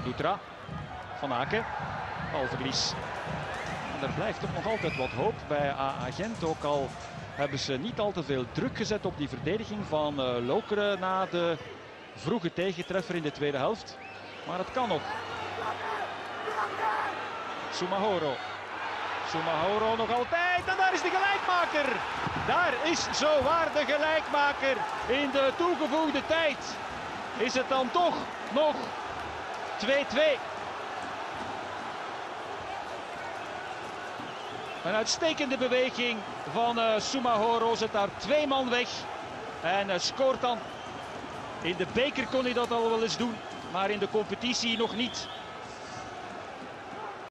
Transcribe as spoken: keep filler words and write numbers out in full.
Dutra, Van Aken, balverlies. En er blijft toch nog altijd wat hoop bij A A Gent, ook al hebben ze niet al te veel druk gezet op die verdediging van uh, Lokeren na de vroege tegentreffer in de tweede helft. Maar het kan nog. Soumahoro. Soumahoro nog altijd en daar is de gelijkmaker. Daar is zowaar de gelijkmaker in de toegevoegde tijd. Is het dan toch nog twee-twee. Een uitstekende beweging van uh, Soumahoro, zet daar twee man weg en uh, scoort dan. In de beker kon hij dat al wel eens doen, maar in de competitie nog niet.